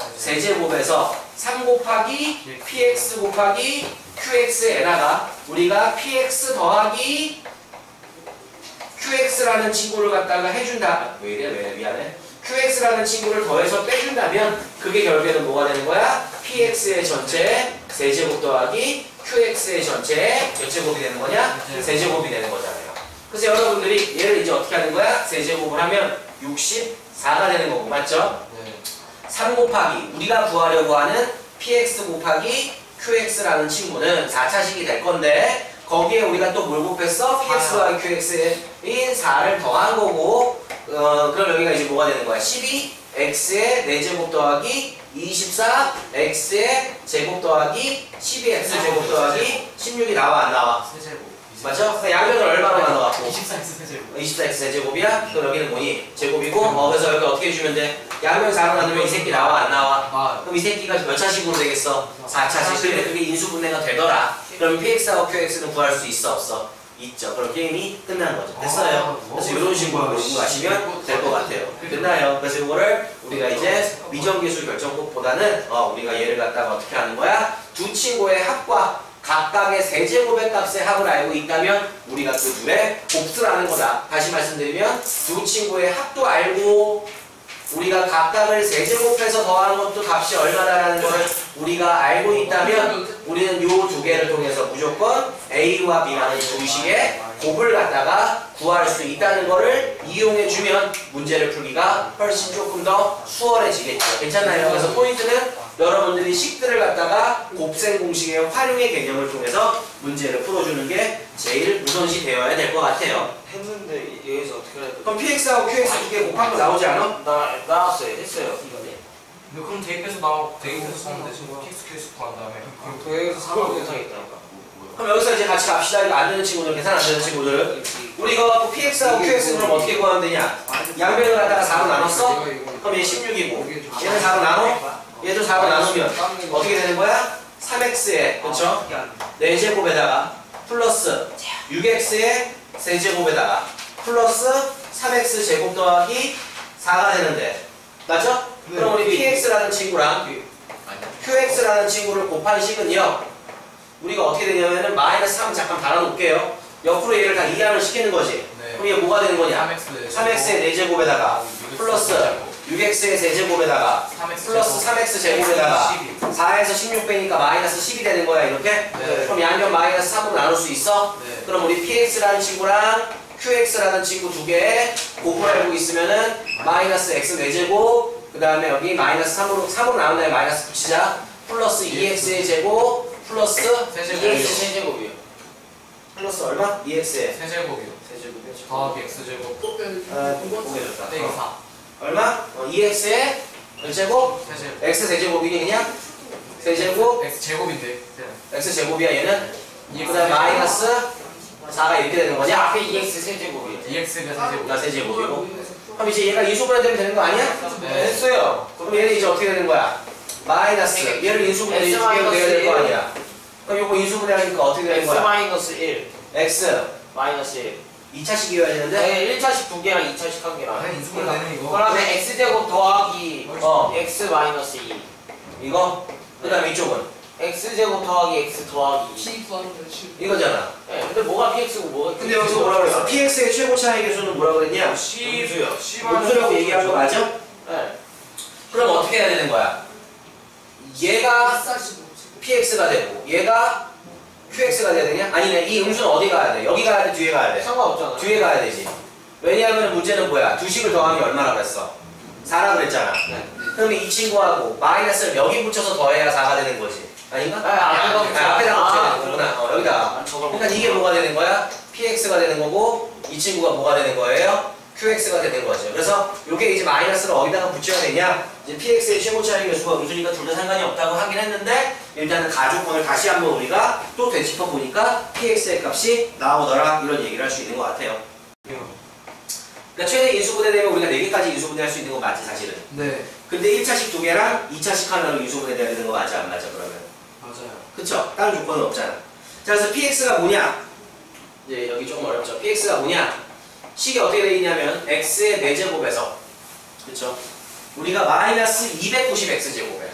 세제곱에서 삼 곱하기 px 곱하기 qx에다가 우리가 px 더하기 qx라는 친구를 갖다가 해준다. 왜 이래? 왜 미안해? qx라는 친구를 더해서 빼준다면 그게 결국에는 뭐가 되는 거야? px의 전체 세제곱 더하기 qx의 전체 몇 제곱이 되는 거냐? 세제곱이 되는 거잖아요. 그래서 여러분들이 얘를 이제 어떻게 하는 거야? 세제곱을 하면 육십사가 되는 거고 맞죠? 네. 삼 곱하기 우리가 구하려고 하는 px 곱하기 qx라는 친구는 사 차식이 될 건데 거기에 우리가 또 뭘 곱했어? px 더하기 qx인 사를 더한 거고 어, 그럼 여기가 이제 뭐가 되는 거야? 십이 x의 네 제곱 더하기 이십사 x의 제곱 더하기 십이 엑스 제곱 더하기 십육이 나와 안 나와? 세제곱. 맞죠? 그 양변을 얼마로 나눠갖고? 이십사 엑스 세제곱. 이십사 엑스 세제곱이야? 그럼 여기는 뭐니? 제곱이고 어, 그래서 여기 어떻게 해주면 돼? 양변 사로 나누면 이 새끼 나와 안 나와? 아, 그럼 이 새끼가 몇 차식으로 되겠어? 사 차식. 근데 그게 인수분해가 되더라. 그럼 px하고 qx는 구할 수 있어 없어? 있죠. 그럼 게임이 끝난 거죠. 됐어요. 그래서 이런 식으로 공부하시면 될 것 같아요. 됐나요? 그래서 이거를 우리가 이제 미정계수 결정법보다는 어, 우리가 얘를 갖다가 어떻게 하는 거야? 두 친구의 합과 각각의 세제곱의 값의 합을 알고 있다면 우리가 그 둘의 곱수를 아는 거다. 다시 말씀드리면 두 친구의 합도 알고 우리가 각각을 세제곱해서 더하는 것도 값이 얼마다라는 걸 우리가 알고 있다면 우리는 이 두 개를 통해서 무조건 A와 B라는 두 식의 곱을 갖다가 구할 수 있다는 거를 이용해주면 문제를 풀기가 훨씬 조금 더 수월해지겠죠. 괜찮나요? 그래서 포인트는 여러분들이 식들을 갖다가 곱셈 공식의 활용의 개념을 통해서 문제를 풀어주는 게 제일 우선시 되어야 될 것 같아요. 했는데 여기서 어떻게 해야 돼? 그럼 px하고 qx 두 개 곱한 거 나오지 않아? 나 나왔어요. 했어요. 이거네. 근데 그럼 대입해서 나오 대입해서 썼는데 지금 피엑스 큐엑스 구한 다음에 도형에서 삼 번 이상 있다니까. 그럼 여기서 이제 같이 갑시다. 이거 안 되는 친구들, 계산 안 되는 친구들. 우리 이거 갖고 px하고 qx 그럼 어떻게 구하면 되냐? 양변을 갖다가 사로 나눴어? 그럼 얘 십육이고 얘는 사로 나눠? 얘도 사로 나누면 어떻게 되는 거야? 삼 엑스에 그쵸? 네 제곱에다가 플러스 육 엑스에 세 제곱에다가 플러스 삼 엑스 제곱 더하기 사가 되는데 맞죠? 그럼 우리 px라는 친구랑 qx라는 친구를 곱한 식은요 우리가 어떻게 되냐면은 마이너스 삼 잠깐 달아놓을게요. 옆으로 얘를 다 이항을 시키는 거지. 네. 그럼 이게 뭐가 되는 거냐? 삼 엑스 삼 엑스의 네 제곱에다가 플러스 육 엑스의 세 제곱에다가 플러스 삼 엑스 제곱에다가 사에서 십육 빼니까 마이너스 십이 되는 거야 이렇게? 네. 그럼 양변 마이너스 삼으로 나눌 수 있어? 네. 그럼 우리 px라는 친구랑 qx라는 친구 두 개의 곱을 알고 있으면은 마이너스 x 네 제곱 그 다음에 여기 마이너스 삼으로 삼으로 나눈 다음에 마이너스 붙이자 플러스 이 엑스의 제곱 플러스 이 엑스 세제곱이요. 플러스 얼마? 이 엑스에 세제곱이요. 세제곱이요. 더하기 x제곱 또 빼는 아, 보내줬다. 빼기 사. 얼마? 어, 이 엑스에 몇 제곱? 세제곱. x 세제곱이니 그냥? 세제곱? x제곱인데. x 제곱이야 얘는? 이 그 다음에 마이너스 사가 이렇게 되는 이 거냐? 앞에 이 엑스 세제곱이요. 이 x가 세제곱. 나 세제곱이고 그럼 이제 얘가 인수분해 되면 되는 거 아니야? 네. 됐어요. 그럼 얘는 이제 어떻게 되는 거야? 마이너스 얘를 인수분해 X 해주면 돼야 될 거 마이너스 아니야? 그럼 이거 인수분해 하니까 어떻게 되는 x 거야? 마이너스 일 x 마이너스 일. 이 차식이어야 되는데 네, 일 차식 두 개랑 이 차식 한 개랑. 그냥 인수분해 되는 이거. 그러면 x제곱 더하기 어 x 마이너스 이. 이거 그 다음에 이쪽은 x제곱 더하기 x 더하기 이. P 구하는 거야, P. 이거잖아. 네, 근데 뭐가 px고 뭐가 근데 여기서 뭐라 그랬어? px의 최고 차이 계수는 뭐라 그랬냐? 음수요. 음수라고 얘기한 거 맞아? 네. 그럼 어떻게 해야 되는 거야? 얘가 쌀수 없지. px가 되고 얘가 qx가 돼야 되냐? 아니네. 이 음수는 어디 가야 돼? 여기 가야 돼? 뒤에 가야 돼? 상관없잖아. 뒤에 가야 되지. 왜냐하면 문제는 뭐야? 두 식을 더하면 얼마나 그랬어? 사라 그랬잖아. 네. 그러면 이 친구하고 마이너스를 여기 붙여서 더해야 사가 되는 거지. 아닌가? 네, 앞에다 붙여야 아, 앞에다 붙여야 아, 되는 거구나. 어, 여기다. 아, 저걸 그러니까 이게 뭐가 되는 거야? px가 되는 거고 이 친구가 뭐가 되는 거예요? qx가 되는 거죠. 그래서 이게 이제 마이너스를 어디다가 붙여야 되냐? 이제 px의 최고 차이 계수가 음수니까 둘 다 상관이 없다고 하긴 했는데 일단은 가족권을 다시 한번 우리가 또 되짚어 보니까 px의 값이 나오더라 이런 얘기를 할 수 있는 것 같아요. 그러니까 최대 인수분해 되면 우리가 네 개까지 인수분해할 수 있는 거 맞지 사실은. 네. 근데 일 차식 두 개랑 이 차식 하나로 인수분해 돼야 되는 거 맞아 안 맞아 그러면? 맞아요. 그쵸? 다른 조건은 없잖아. 자 그래서 px가 뭐냐? 이제 여기 조금 어렵죠. px가 뭐냐? 식이 어떻게 되어 있냐면 x의 네 제곱에서 그쵸? 우리가 마이너스 이백구십 엑스 제곱에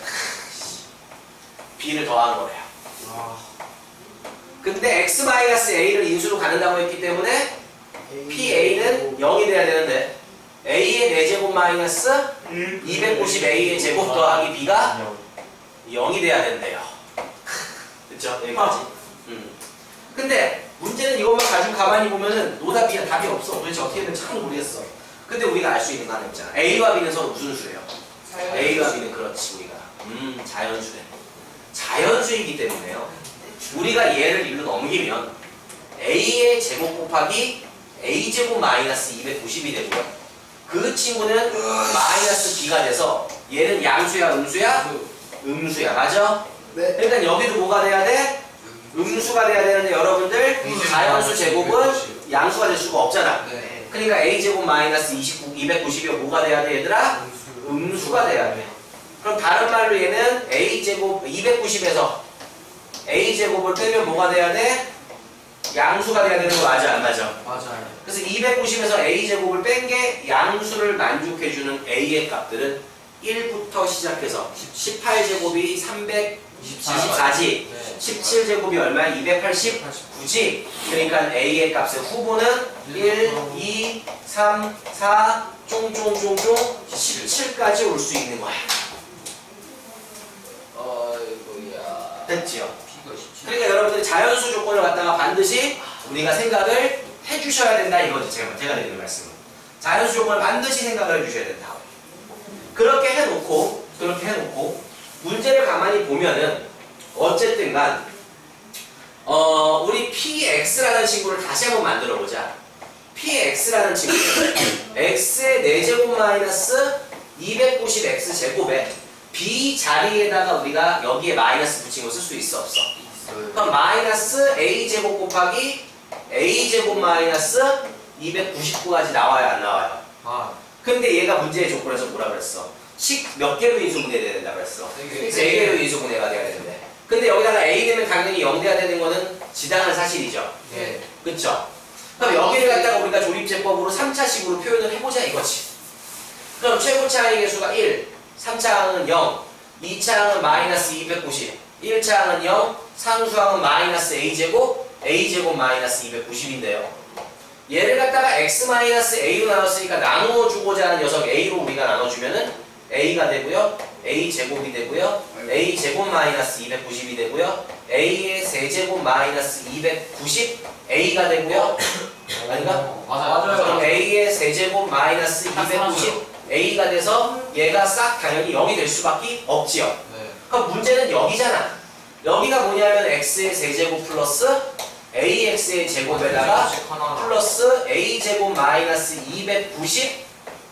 b를 더하는 거래요. 아, 근데 x 마이너스 a를 인수로 가는다고 했기 때문에 pa는 영이 돼야 되는데 a의 네 제곱 마이너스 이백구십 에이의 제곱 더하기 b가 영이 돼야 된대요. 그쵸? 여기까지. 음. 근데 문제는 이것만 가지고 가만히 보면은 노답이야 답이 없어. 도대체 어떻게 되는지 참 모르겠어. 근데 우리가 알 수 있는 거 하나 있잖아. a와 b는 서로 무슨 수래요? a와 b는 그렇지 우리가. 음 자연수래. 자연수이기 때문에요. 우리가 얘를 일로 넘기면 a의 제곱 곱하기 a제곱 마이너스 이백구십이 되고요. 그 친구는 마이너스 b가 돼서 얘는 양수야 음수야? 음수야 맞아? 네. 일단 여기도 뭐가 돼야 돼? 음수가 돼야 되는데 여러분들 자연수 제곱은 양수가 될 수가 없잖아. 네. 그러니까 a제곱 마이너스 이십구, 이백구십이 뭐가 돼야 돼 얘들아? 음수가 돼야 돼. 그럼 다른 말로 얘는 a제곱 이백구십에서 a제곱을 빼면 뭐가 돼야 돼? 양수가 돼야 되는 거 맞아 안 맞아? 맞아요. 그래서 이백구십에서 a제곱을 뺀 게 양수를 만족해주는 a의 값들은 일부터 시작해서 십팔 제곱이 삼백이십사지 네. 십칠 제곱이 얼마야? 이백팔십구지 그러니까 a의 값의 후보는 일, 이, 삼, 사, 쫑쫑쫑쫑 십칠까지 올 수 있는 거야. 어이구야. 됐지요? P가 십칠. 그러니까 여러분들이 자연수 조건을 갖다가 반드시 우리가 생각을 해주셔야 된다 이거지 제가, 제가 드리는 말씀은. 자연수 조건을 반드시 생각을 해주셔야 된다. 그렇게 해놓고 그렇게 해놓고 문제를 가만히 보면은 어쨌든 간 어, 우리 px라는 친구를 다시 한번 만들어 보자. px라는 친구는 x의 네 제곱 마이너스 이백구십 엑스 제곱에 b 자리에다가 우리가 여기에 마이너스 붙인 거 쓸 수 있어 없어? 그럼 마이너스 a제곱 곱하기 a제곱 마이너스 이백구십구까지 나와요 안 나와요? 아, 근데 얘가 문제의 조건에서 뭐라 그랬어? 식 몇 개로 인수분해돼야 된다 그랬어? 세 개로 인수분해가 돼야 되는데 근데 여기다가 a 되면 당연히 영 돼야 되는 거는 지당한 사실이죠. 네. 그쵸? 그럼 여기를 갖다가 우리가 조립제법으로 삼 차식으로 표현을 해보자 이거지. 그럼 최고 차항의 개수가 일, 삼 차항은 영, 이 차항은 마이너스 이백구십, 일 차항은 영, 상수항은 마이너스 a제곱, a제곱 마이너스 이백구십인데요. 얘를 갖다가 x 마이너스 a로 나눴으니까 나누어주고자 하는 녀석 a로 우리가 나눠주면은 a가 되고요. a제곱이 되고요. a제곱 마이너스 이백구십이 되고요. a의 세제곱 마이너스 이백구십 a가 되고요. 아닌가? 맞아요. 그럼 a의 세제곱 마이너스 이백구십 a가 돼서 얘가 싹 당연히 영이 될 수밖에 없지요. 네. 그럼 문제는 여기잖아. 여기가 뭐냐면 x의 세제곱 플러스 ax의 제곱에다가 하나. 플러스 a제곱 마이너스 이백구십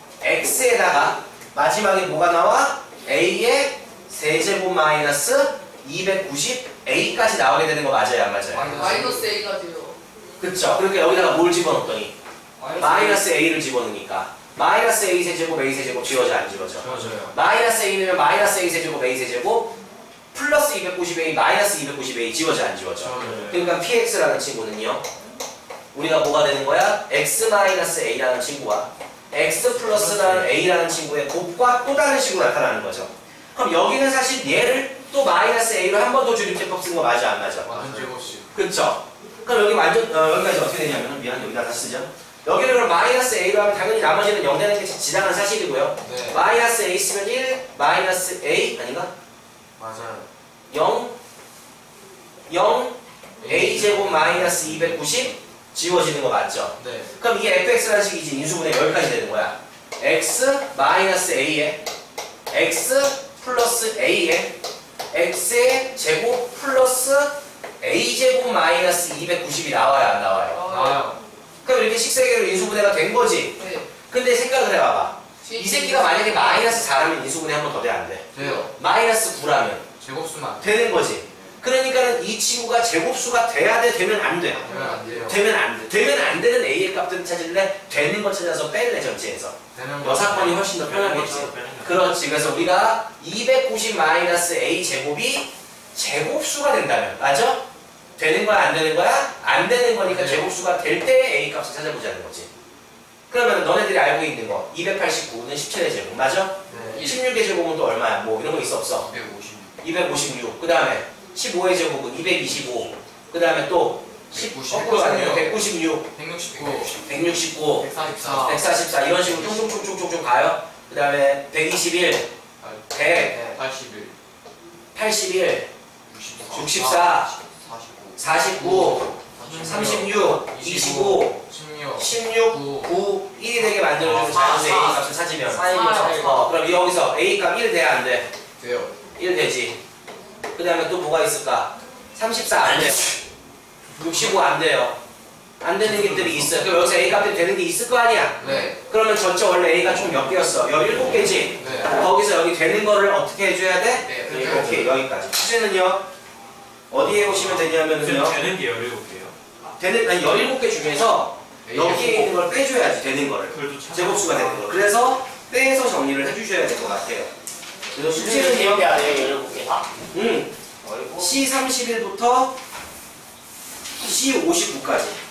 x에다가 마지막에 뭐가 나와? a의 세제곱 마이너스 이백구십 a까지 나오게 되는 거 맞아요 안 맞아요? 마이너스 A까지요. 그쵸. 그러니까 여기다가 뭘 집어넣더니 마이너스 a를 집어넣으니까 마이너스 a 세제곱 a 세제곱 지워져 안 지워져? 맞아요. 마이너스 a면 마이너스 a 세제곱 a 세제곱 플러스 이백구십 a 마이너스 이백구십 a 지워져 안 지워져? 맞아요. 그러니까 px라는 친구는요 우리가 뭐가 되는 거야? x 마이너스 a라는 친구와 x 플러스라는 a라는 친구의 곱과 또 다른 식으로 나타나는 거죠. 그럼 여기는 사실 얘를 또 마이너스 a로 한 번 더 조립제법 쓴 거 맞아 안 맞아? 완전 제곱식. 그쵸? 그럼 여기 완전 어, 여기까지 어떻게 되냐면 미안 여기다 다시 쓰죠. 여기를 그럼 마이너스 a로 하면 당연히 나머지는 영 되는 게 지당한 사실이고요. 네. 마이너스 a 쓰면 일 마이너스 a 아닌가? 맞아요. 영 영 a제곱 마이너스 이백구십 지워지는 거 맞죠? 네. 그럼 이게 fx라는 식이지 인수분해 여기까지 되는 거야. x 마이너스 a에 x 플러스 a에 x의 제곱 플러스 a제곱 마이너스 이백구십이 나와요 안 나와요? 나와요. 그럼 이렇게 식세계로 인수분해가 된 거지. 네. 근데 생각을 해봐봐. 이 새끼가 만약에 마이너스 사라면 인수분해 한 번 더 돼 안 돼? 돼요. 마이너스 구라면 제곱수만 되는 거지. 그러니까는 이 친구가 제곱수가 돼야 돼? 되면 안 돼? 되면 안 돼요. 되면 안 돼. 되면 안 되는 a의 값들을 찾을래? 되는 거 찾아서 뺄래 전체에서. 되는 거. 여사건이 훨씬 더 편하겠지. 그렇지. 그래서 우리가 이백구십 마이너스 a 제곱이 제곱수가 된다면 맞아? 되는 거야 안 되는 거야? 안 되는 거니까 네. 제곱수가 될 때의 a 값을 찾아보자는 거지. 그러면 너네들이 알고 있는 거 이백팔십구는 십칠의 제곱 맞아? 네. 십육의 제곱은 또 얼마야? 뭐 이런 거 있어 없어? 이백오십. 이백오십육. 그 다음에 십오의 제곱은 이백이십오. 그 다음에 또 백구십육. 거꾸로 가면 백구십육, 백육십구. 백육십구, 백사십사. 백사십사 이런 식으로 쭉쭉쭉쭉쭉 가요. 그 다음에 백이십일, 백, 팔십일. 팔십일, 육십사. 육십사, 사십구. 사십구, 삼십육, 이십오, 십육. 십육, 구. 구, 일이 되게 만들어주는 사, 자연수 a 사. 값을 찾으면 사. 어, 그럼 여기서 a 값 일 돼야 안 돼? 돼요. 일 되지. 그 다음에 또 뭐가 있을까? 삼십사 안 돼. 육십오 안 돼요. 안 되는 것들이 있어요. 그럼 여기서 a 값이 되는 게 있을 거 아니야? 네. 그러면 전체 원래 a가 총 몇 개였어? 열일곱 개지? 네. 거기서 여기 되는 거를 어떻게 해줘야 돼? 네, 네, 그렇게 오케이 여기까지. 수제는요? 어디에 오시면 되냐면은요? 지금 되는 게 열일곱 개요. 되는, 아니 열일곱 개 중에서 여기에 있는 걸 빼줘야지 되는 거를. 그래도 참. 제곱수가 되는 거. 그래서 빼서 정리를 해주셔야 될 것 같아요. 그래서 수제는요? 수제는 아니에요 열일곱 개 다. 음, 씨 삼십일부터 씨 오십구까지